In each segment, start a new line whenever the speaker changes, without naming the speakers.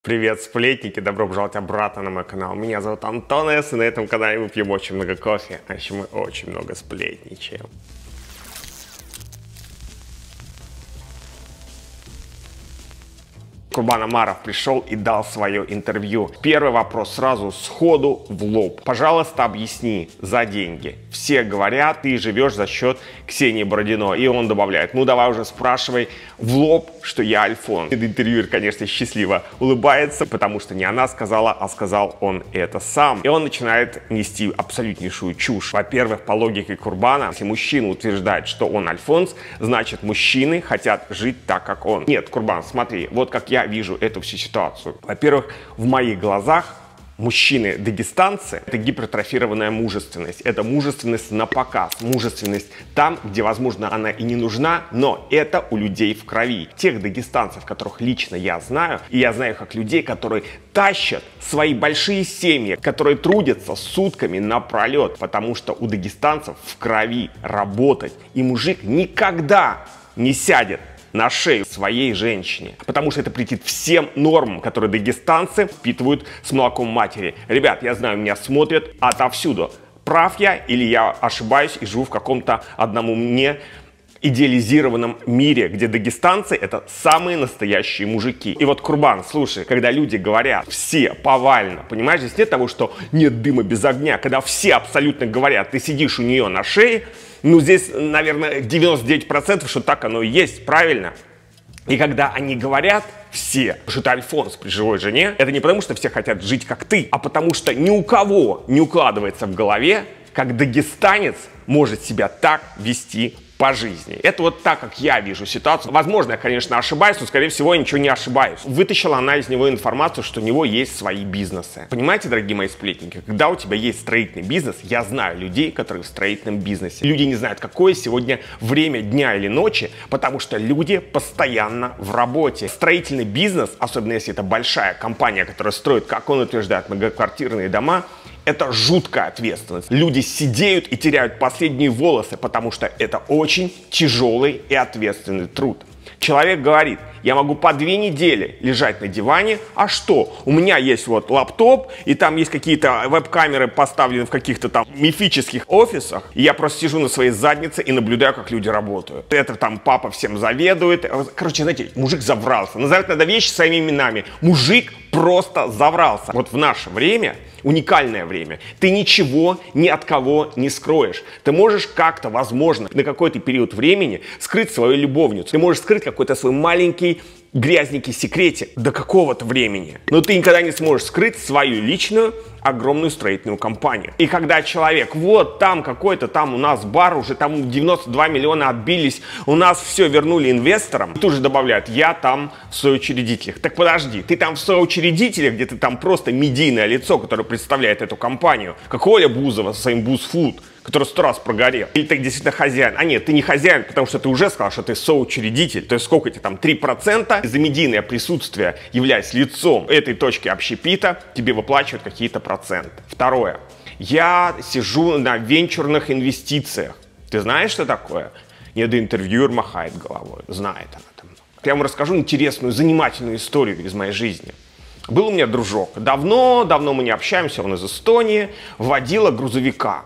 Привет, сплетники! Добро пожаловать обратно на мой канал. Меня зовут Антон С, и на этом канале мы пьем очень много кофе, а еще мы очень много сплетничаем. Курбан Омаров пришел и дал свое интервью. Первый вопрос сразу сходу в лоб. Пожалуйста, объясни за деньги. Все говорят, ты живешь за счет Ксении Бородиной. И он добавляет, ну давай уже спрашивай в лоб, что я Альфонс. Интервьюер, конечно, счастливо улыбается, потому что не она сказала, а сказал он это сам. И он начинает нести абсолютнейшую чушь. Во-первых, по логике Курбана, если мужчина утверждает, что он Альфонс, значит мужчины хотят жить так, как он. Нет, Курбан, смотри, вот как я вижу эту всю ситуацию. Во-первых, в моих глазах мужчины-дагестанцы — это гипертрофированная мужественность. Это мужественность на показ. Мужественность там, где, возможно, она и не нужна, но это у людей в крови. Тех дагестанцев, которых лично я знаю, и я знаю как людей, которые тащат свои большие семьи, которые трудятся сутками напролет, потому что у дагестанцев в крови работать. И мужик никогда не сядет на шею своей женщине, потому что это претит всем нормам, которые дагестанцы впитывают с молоком матери. Ребят, я знаю, меня смотрят отовсюду. Прав я или я ошибаюсь и живу в каком-то одному мне идеализированном мире, где дагестанцы — это самые настоящие мужики. И вот, Курбан, слушай, когда люди говорят все повально, понимаешь, здесь нет того, что нет дыма без огня, когда все абсолютно говорят, ты сидишь у нее на шее, ну здесь, наверное, 99%, что так оно и есть, правильно? И когда они говорят все, что ты Альфонс при живой жене, это не потому, что все хотят жить как ты, а потому что ни у кого не укладывается в голове, как дагестанец может себя так вести по жизни. Это вот так, как я вижу ситуацию. Возможно, я, конечно, ошибаюсь, но, скорее всего, я ничего не ошибаюсь. Вытащила она из него информацию, что у него есть свои бизнесы. Понимаете, дорогие мои сплетники, когда у тебя есть строительный бизнес, я знаю людей, которые в строительном бизнесе. Люди не знают, какое сегодня время дня или ночи, потому что люди постоянно в работе. Строительный бизнес, особенно если это большая компания, которая строит, как он утверждает, многоквартирные дома, это жуткая ответственность. Люди сидеют и теряют последние волосы, потому что это очень тяжелый и ответственный труд. Человек говорит, я могу по 2 недели лежать на диване, а что? У меня есть вот лаптоп, и там есть какие-то веб-камеры поставлены в каких-то там мифических офисах, и я просто сижу на своей заднице и наблюдаю, как люди работают. Это там папа всем заведует. Короче, знаете, мужик заврался. Называть надо вещи своими именами. Мужик просто заврался. Вот в наше время, уникальное время, ты ничего ни от кого не скроешь. Ты можешь как-то, возможно, на какой-то период времени скрыть свою любовницу. Ты можешь скрыть какой-то свой маленький грязненький секретик до какого-то времени. Но ты никогда не сможешь скрыть свою личную огромную строительную компанию. И когда человек, вот там какой-то, там у нас бар, уже там 92 миллиона отбились, у нас все вернули инвесторам, тут же добавляют, я там в соучредителях. Так подожди, ты там в соучредителях, где ты там просто медийное лицо, которое представляет эту компанию, как Оля Бузова со своим Бузфуд, который 100 раз прогорел. Или ты действительно хозяин. А нет, ты не хозяин, потому что ты уже сказал, что ты соучредитель. То есть сколько тебе там, 3% за медийное присутствие, являясь лицом этой точки общепита, тебе выплачивают какие-то проценты. Второе. Я сижу на венчурных инвестициях. Ты знаешь, что такое? Недоинтервьюер махает головой. Знает она там. Я вам расскажу интересную, занимательную историю из моей жизни. Был у меня дружок. Давно мы не общаемся, он из Эстонии, водила грузовика.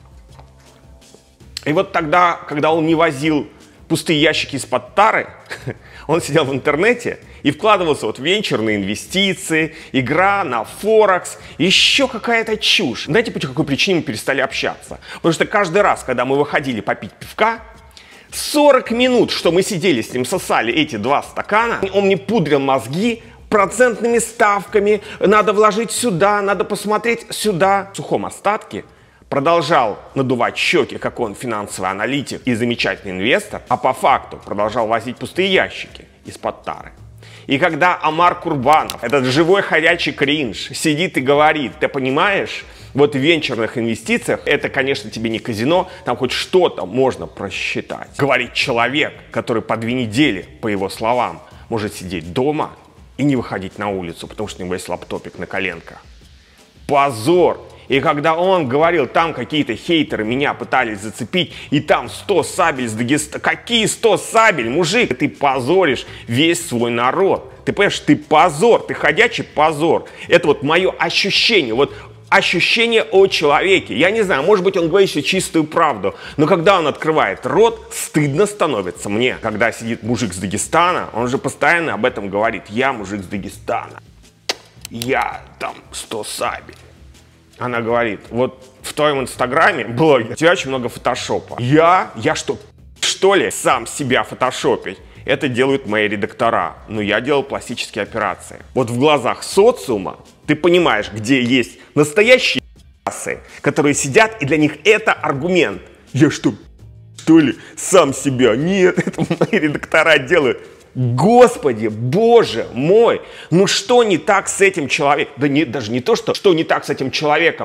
И вот тогда, когда он не возил пустые ящики из-под тары, он сидел в интернете и вкладывался вот в венчурные инвестиции, игра на Форекс, еще какая-то чушь. Знаете, по какой причине мы перестали общаться? Потому что каждый раз, когда мы выходили попить пивка, 40 минут, что мы сидели с ним, сосали эти 2 стакана, он мне пудрил мозги процентными ставками, надо вложить сюда, надо посмотреть сюда. В сухом остатке продолжал надувать щеки, как он финансовый аналитик и замечательный инвестор, а по факту продолжал возить пустые ящики из-под тары. И когда Омар Курбанов, этот живой ходячий кринж, сидит и говорит, ты понимаешь, вот в венчурных инвестициях это, конечно, тебе не казино, там хоть что-то можно просчитать. Говорит человек, который по 2 недели, по его словам, может сидеть дома и не выходить на улицу, потому что у него есть лаптопик на коленках. Позор! И когда он говорил, там какие-то хейтеры меня пытались зацепить, и там 100 сабель с Дагестана. Какие 100 сабель, мужик? Ты позоришь весь свой народ. Ты понимаешь, ты позор, ты ходячий позор. Это вот мое ощущение, вот ощущение о человеке. Я не знаю, может быть, он говорит себе чистую правду, но когда он открывает рот, стыдно становится мне. Когда сидит мужик с Дагестана, он же постоянно об этом говорит. Я мужик с Дагестана. Я там 100 сабель. Она говорит, вот в твоем инстаграме, блогер, у тебя очень много фотошопа. Я что ли, сам себя фотошопить? Это делают мои редактора, но я делал пластические операции. Вот в глазах социума ты понимаешь, где есть настоящие ***сы, которые сидят, и для них это аргумент. Я что ли, сам себя? Нет, это мои редактора делают. Господи, боже мой, ну что не так с этим человеком? Да нет, даже не то, что не так с этим человеком.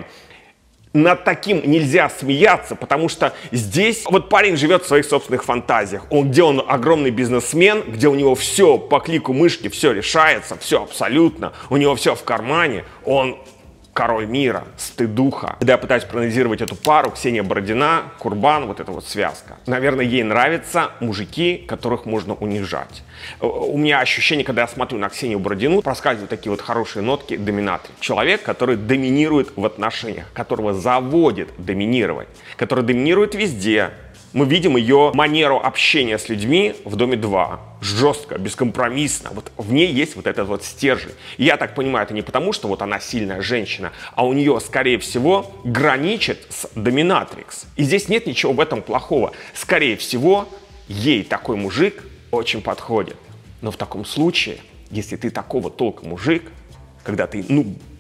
Над таким нельзя смеяться, потому что здесь вот парень живет в своих собственных фантазиях. Где он огромный бизнесмен, где у него все по клику мышки, все решается, все абсолютно, у него все в кармане, он король мира, стыдуха. Когда я пытаюсь проанализировать эту пару, Ксения Бородина, Курбан, вот эта вот связка. Наверное, ей нравятся мужики, которых можно унижать. У меня ощущение, когда я смотрю на Ксению Бородину, проскальзывают такие вот хорошие нотки доминатора. Человек, который доминирует в отношениях, которого заводит доминировать, который доминирует везде. Мы видим ее манеру общения с людьми в «Доме-2». Жестко, бескомпромиссно. Вот в ней есть вот этот вот стержень. И я так понимаю, это не потому, что вот она сильная женщина, а у нее, скорее всего, граничит с доминатрикс. И здесь нет ничего в этом плохого. Скорее всего, ей такой мужик очень подходит. Но в таком случае, если ты такого толка мужик, когда ты,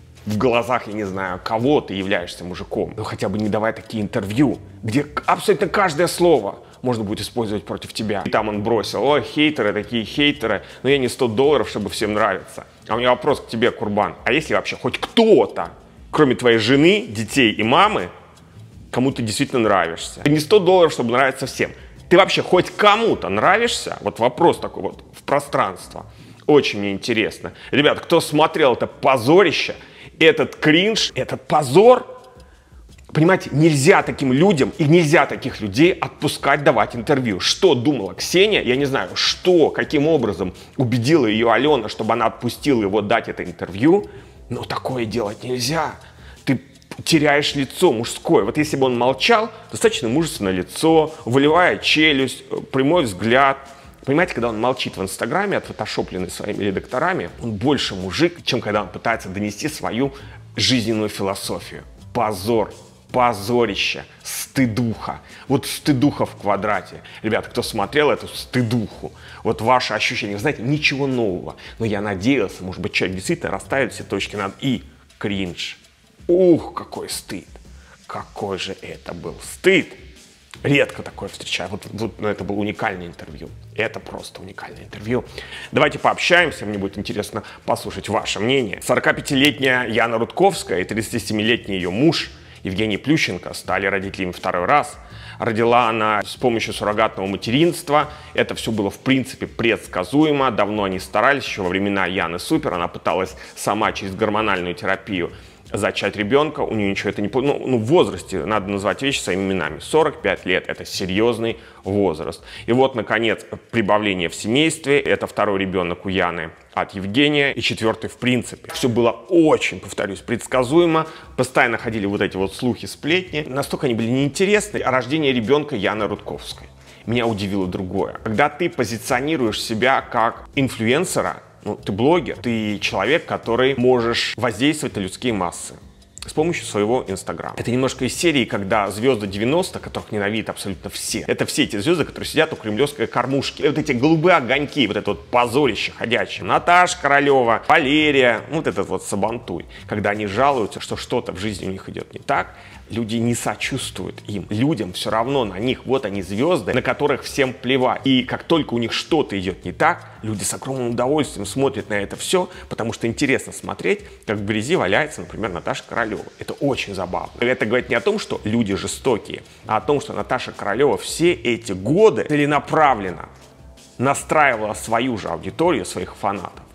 в глазах, я не знаю, кого ты являешься мужиком, ну хотя бы не давай такие интервью, где абсолютно каждое слово можно будет использовать против тебя. И там он бросил: ой, хейтеры, такие хейтеры, но я не $100, чтобы всем нравиться. А у меня вопрос к тебе, Курбан, а если вообще хоть кто-то, кроме твоей жены, детей и мамы, кому ты действительно нравишься? Не $100, чтобы нравиться всем. Ты вообще хоть кому-то нравишься? Вот вопрос такой вот в пространство. Очень мне интересно. Ребята, кто смотрел это позорище, этот кринж, этот позор, понимаете, нельзя таким людям и нельзя таких людей отпускать давать интервью. Что думала Ксения, я не знаю, каким образом убедила ее Алена, чтобы она отпустила его дать это интервью, но такое делать нельзя. Ты теряешь лицо мужское. Вот если бы он молчал, достаточно мужественное лицо, волевая челюсть, прямой взгляд. Понимаете, когда он молчит в Инстаграме, отфотошопленный своими редакторами, он больше мужик, чем когда он пытается донести свою жизненную философию. Позор, позорище, стыдуха. Вот стыдуха в квадрате. Ребята, кто смотрел эту стыдуху, вот ваше ощущение, вы знаете, ничего нового. Но я надеялся, может быть, человек действительно расставит все точки над «и». Кринж. Ух, какой стыд. Какой же это был стыд. Редко такое встречаю. Вот это было уникальное интервью. Это просто уникальное интервью. Давайте пообщаемся. Мне будет интересно послушать ваше мнение. 45-летняя Яна Рудковская и 37-летний ее муж Евгений Плющенко стали родителями второй раз. Родила она с помощью суррогатного материнства. Это все было, в принципе, предсказуемо. Давно они старались, еще во времена Яны Супер. Она пыталась сама через гормональную терапию зачать ребенка, у нее ничего это не получилось. В возрасте надо назвать вещи своими именами. 45 лет – это серьезный возраст. И вот, наконец, прибавление в семействе. Это второй ребенок у Яны от Евгения и четвертый в принципе. Все было очень, повторюсь, предсказуемо. Постоянно ходили вот эти вот слухи, сплетни. Настолько они были неинтересны. Рождение ребенка Яны Рудковской. Меня удивило другое. Когда ты позиционируешь себя как инфлюенсера, ты блогер, ты человек, который можешь воздействовать на людские массы с помощью своего Инстаграма. Это немножко из серии, когда звезды 90-х, которых ненавидят абсолютно все, это все эти звезды, которые сидят у кремлевской кормушки. И вот эти голубые огоньки, вот это вот позорище ходячее. Наташа Королева, Валерия, вот этот вот Сабантуй. Когда они жалуются, что что-то в жизни у них идет не так, люди не сочувствуют им. Людям все равно на них. Вот они звезды, на которых всем плевать. И как только у них что-то идет не так, люди с огромным удовольствием смотрят на это все, потому что интересно смотреть, как в грязи валяется, например, Наташа Королева. Это очень забавно. Это говорит не о том, что люди жестокие, а о том, что Наташа Королева все эти годы целенаправленно настраивала свою же аудиторию, своих фанатов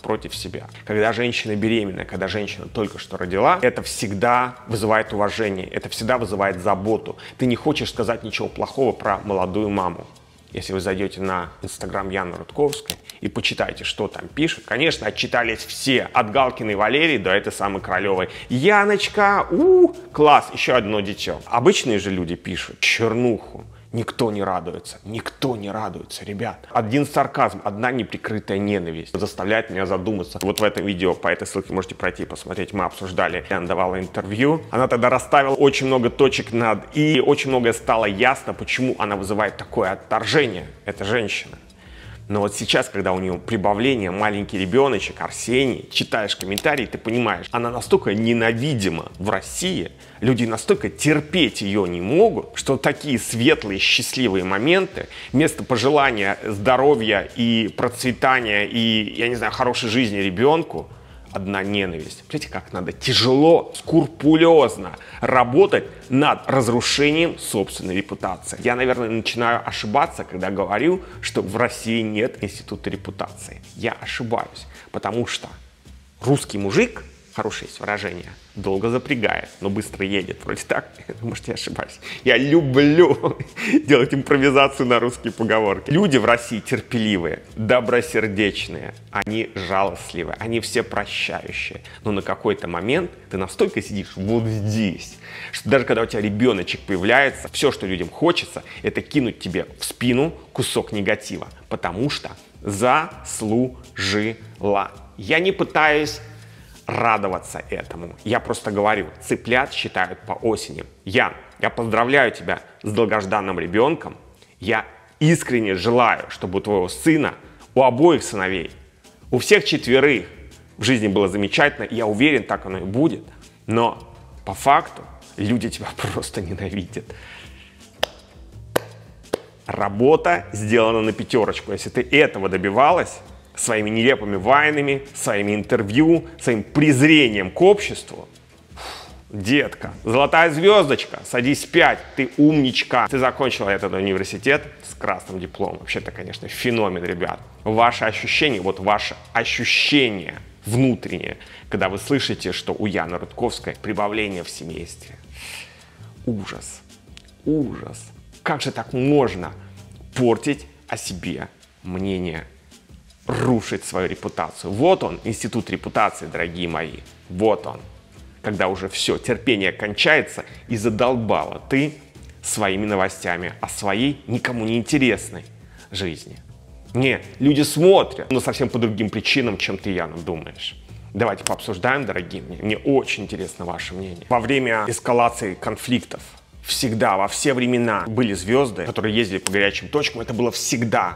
против себя. Когда женщина беременна, когда женщина только что родила, это всегда вызывает уважение, это всегда вызывает заботу. Ты не хочешь сказать ничего плохого про молодую маму. Если вы зайдете на инстаграм Яны Рудковской и почитаете, что там пишут, конечно, отчитались все, от Галкиной Валерии до этой самой Королевой. Яночка, класс, еще одно дитё. Обычные же люди пишут чернуху. Никто не радуется, ребят. Один сарказм, одна неприкрытая ненависть заставляет меня задуматься. Вот в этом видео, по этой ссылке можете пройти посмотреть, мы обсуждали, Яна давала интервью. Она тогда расставила очень много точек над «и», очень многое стало ясно, почему она вызывает такое отторжение, эта женщина. Но вот сейчас, когда у нее прибавление, маленький ребеночек, Арсений, читаешь комментарии, ты понимаешь, она настолько ненавидима в России, люди настолько терпеть ее не могут, что такие светлые, счастливые моменты, вместо пожелания здоровья и процветания и, я не знаю, хорошей жизни ребенку, одна ненависть. Видите, как надо тяжело, скрупулезно работать над разрушением собственной репутации. Я, наверное, начинаю ошибаться, когда говорю, что в России нет института репутации. Я ошибаюсь, потому что русский мужик, хорошее есть выражение, долго запрягает, но быстро едет. Вроде так, может, я ошибаюсь. Я люблю делать импровизацию на русские поговорки. Люди в России терпеливые, добросердечные, они жалостливые, они все прощающие. Но на какой-то момент ты настолько сидишь вот здесь, что даже когда у тебя ребеночек появляется, все, что людям хочется, это кинуть тебе в спину кусок негатива, потому что заслужила. Я не пытаюсь радоваться этому. Я просто говорю, цыплят считают по осени. Ян, я поздравляю тебя с долгожданным ребенком. Я искренне желаю, чтобы у твоего сына, у обоих сыновей, у всех четверых в жизни было замечательно. И я уверен, так оно и будет. Но по факту люди тебя просто ненавидят. Работа сделана на пятерочку. Если ты этого добивалась, своими нелепыми вайнами, своими интервью, своим презрением к обществу. Детка, золотая звездочка, садись 5, ты умничка. Ты закончила этот университет с красным дипломом. Вообще-то, конечно, феномен, ребят. Ваши ощущения, вот ваше ощущение внутреннее, когда вы слышите, что у Яны Рудковской прибавление в семействе. Ужас, ужас. Как же так можно портить о себе мнение? Рушить свою репутацию. Вот он, институт репутации, дорогие мои. Вот он. Когда уже все, терпение кончается и задолбала ты своими новостями о своей никому не интересной жизни. Не, люди смотрят, но совсем по другим причинам, чем ты, Яна, думаешь. Давайте пообсуждаем, дорогие мои. Мне очень интересно ваше мнение. Во время эскалации конфликтов всегда, во все времена были звезды, которые ездили по горячим точкам. Это было всегда.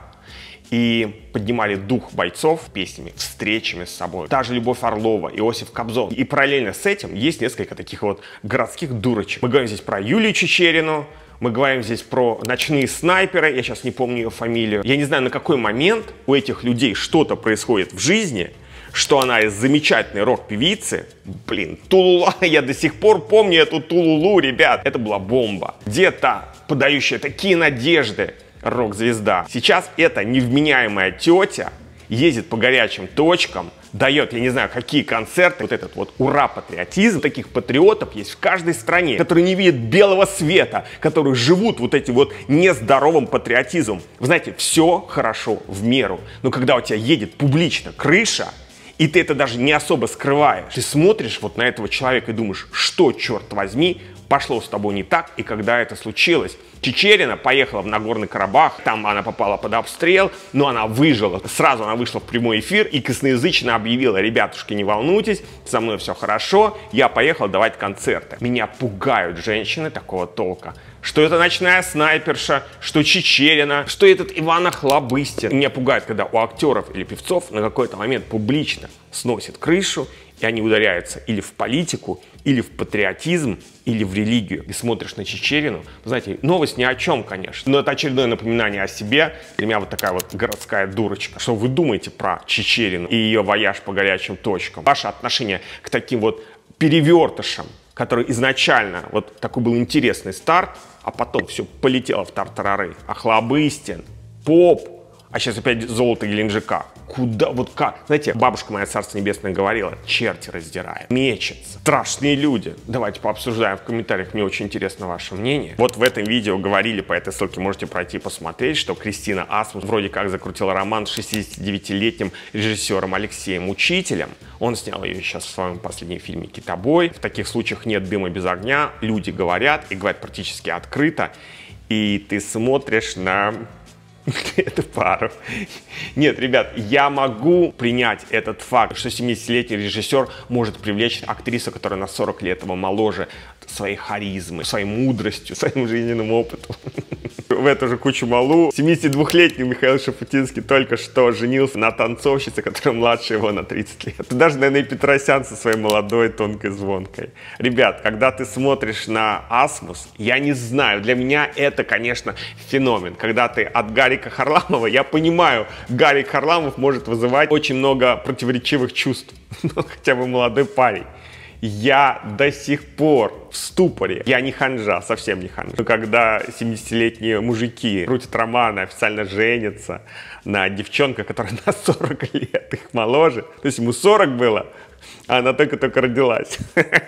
И поднимали дух бойцов песнями, встречами с собой. Та же Любовь Орлова, Иосиф Кобзон. И параллельно с этим есть несколько таких вот городских дурочек. Мы говорим здесь про Юлию Чичерину, мы говорим здесь про ночные снайперы, я сейчас не помню ее фамилию. Я не знаю, на какой момент у этих людей что-то происходит в жизни, что она из замечательной рок-певицы, блин, Тулула, я до сих пор помню эту Тулулу, ребят. Это была бомба. Где-то подающая такие надежды рок-звезда. Сейчас эта невменяемая тетя ездит по горячим точкам, дает, я не знаю, какие концерты. Вот этот вот ура-патриотизм. Таких патриотов есть в каждой стране, которые не видят белого света, которые живут вот этим вот нездоровым патриотизмом. Вы знаете, все хорошо в меру. Но когда у тебя едет публично крыша, и ты это даже не особо скрываешь, ты смотришь вот на этого человека и думаешь, что, черт возьми, пошло с тобой не так, и когда это случилось. Чичерина поехала в Нагорный Карабах, там она попала под обстрел, но она выжила. Сразу она вышла в прямой эфир и косноязычно объявила: ребятушки, не волнуйтесь, со мной все хорошо, я поехала давать концерты. Меня пугают женщины такого толка. Что это ночная снайперша, что Чичерина, что этот Иван Охлобыстин. Меня пугает, когда у актеров или певцов на какой-то момент публично сносит крышу, и они ударяются или в политику, или в патриотизм, или в религию. И смотришь на Чичерину, знаете, новость ни о чем, конечно, но это очередное напоминание о себе. Для меня вот такая вот городская дурочка. Что вы думаете про Чичерину и ее вояж по горячим точкам? Ваше отношение к таким вот перевертышам, которые изначально, вот такой был интересный старт, а потом все полетело в тартарары. Охлобыстин, поп, а сейчас опять золото Геленджика. Куда? Вот как? Знаете, бабушка моя, царство небесное, говорила, черти раздирают, мечется, страшные люди. Давайте пообсуждаем в комментариях, мне очень интересно ваше мнение. Вот в этом видео говорили, по этой ссылке можете пройти посмотреть, что Кристина Асмус вроде как закрутила роман с 69-летним режиссером Алексеем Учителем. Он снял ее сейчас в своем последнем фильме «Китобой». В таких случаях нет дыма без огня, люди говорят, и говорят практически открыто, и ты смотришь на эту пару. Нет, ребят, я могу принять этот факт, что 70-летний режиссер может привлечь актрису, которая на 40 лет его моложе, своей харизмой, своей мудростью, своим жизненным опытом. В эту же кучу малу 72-летний Михаил Шафутинский только что женился на танцовщице, которая младше его на 30 лет. Это даже, наверное, и Петросян со своей молодой, тонкой, звонкой. Ребят, когда ты смотришь на Асмус, я не знаю, для меня это, конечно, феномен. Когда ты от Гарика Харламова, я понимаю, Гарик Харламов может вызывать очень много противоречивых чувств. Но хотя бы молодой парень. Я до сих пор в ступоре. Я не ханжа, совсем не ханжа. Но когда 70-летние мужики крутят романы, официально женятся на девчонках, которая на 40 лет их моложе, то есть ему 40 было, а она только-только родилась.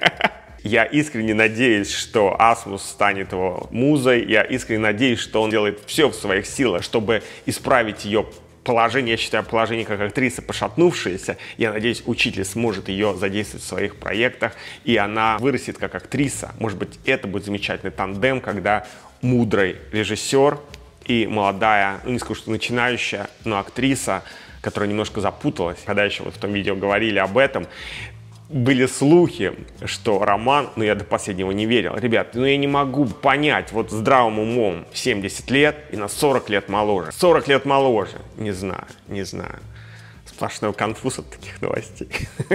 Я искренне надеюсь, что Асмус станет его музой. Я искренне надеюсь, что он делает все в своих силах, чтобы исправить ее положение. Я считаю, положение как актрисы пошатнувшееся. Я надеюсь, Учитель сможет ее задействовать в своих проектах, и она вырастет как актриса. Может быть, это будет замечательный тандем, когда мудрый режиссер и молодая, ну не скажу, что начинающая, но актриса, которая немножко запуталась. Когда еще вот в том видео говорили об этом, были слухи, что роман, но я до последнего не верил. Ребят, ну я не могу понять, вот здравым умом 70 лет и на 40 лет моложе. 40 лет моложе. Не знаю, не знаю. Сплошной конфуз от таких новостей.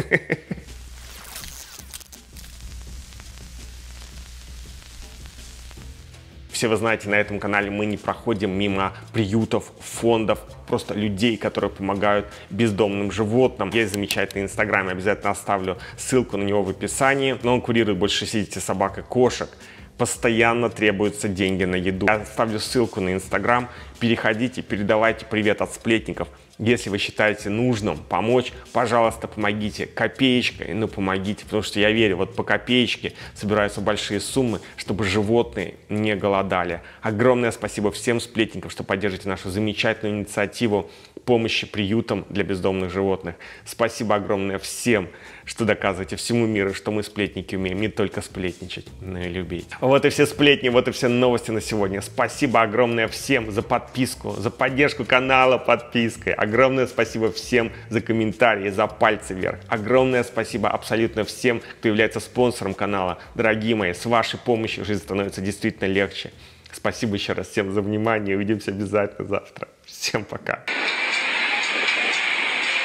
Все вы знаете, на этом канале мы не проходим мимо приютов, фондов, просто людей, которые помогают бездомным животным. Есть замечательный инстаграм, я обязательно оставлю ссылку на него в описании. Но он курирует больше 60 собак и кошек. Постоянно требуются деньги на еду. Я оставлю ссылку на инстаграм. Переходите, передавайте привет от сплетников. Если вы считаете нужным помочь, пожалуйста, помогите копеечкой, но помогите, потому что я верю, вот по копеечке собираются большие суммы, чтобы животные не голодали. Огромное спасибо всем сплетникам, что поддерживаете нашу замечательную инициативу помощи приютам для бездомных животных. Спасибо огромное всем, что доказываете всему миру, что мы, сплетники, умеем не только сплетничать, но и любить. Вот и все сплетни, вот и все новости на сегодня. Спасибо огромное всем за подписку, за поддержку канала подпиской. Огромное спасибо всем за комментарии, за пальцы вверх. Огромное спасибо абсолютно всем, кто является спонсором канала. Дорогие мои, с вашей помощью жизнь становится действительно легче. Спасибо еще раз всем за внимание. Увидимся обязательно завтра. Всем пока.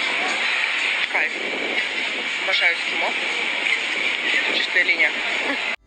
Кайф. Обожаю эскимо. Чистая линия.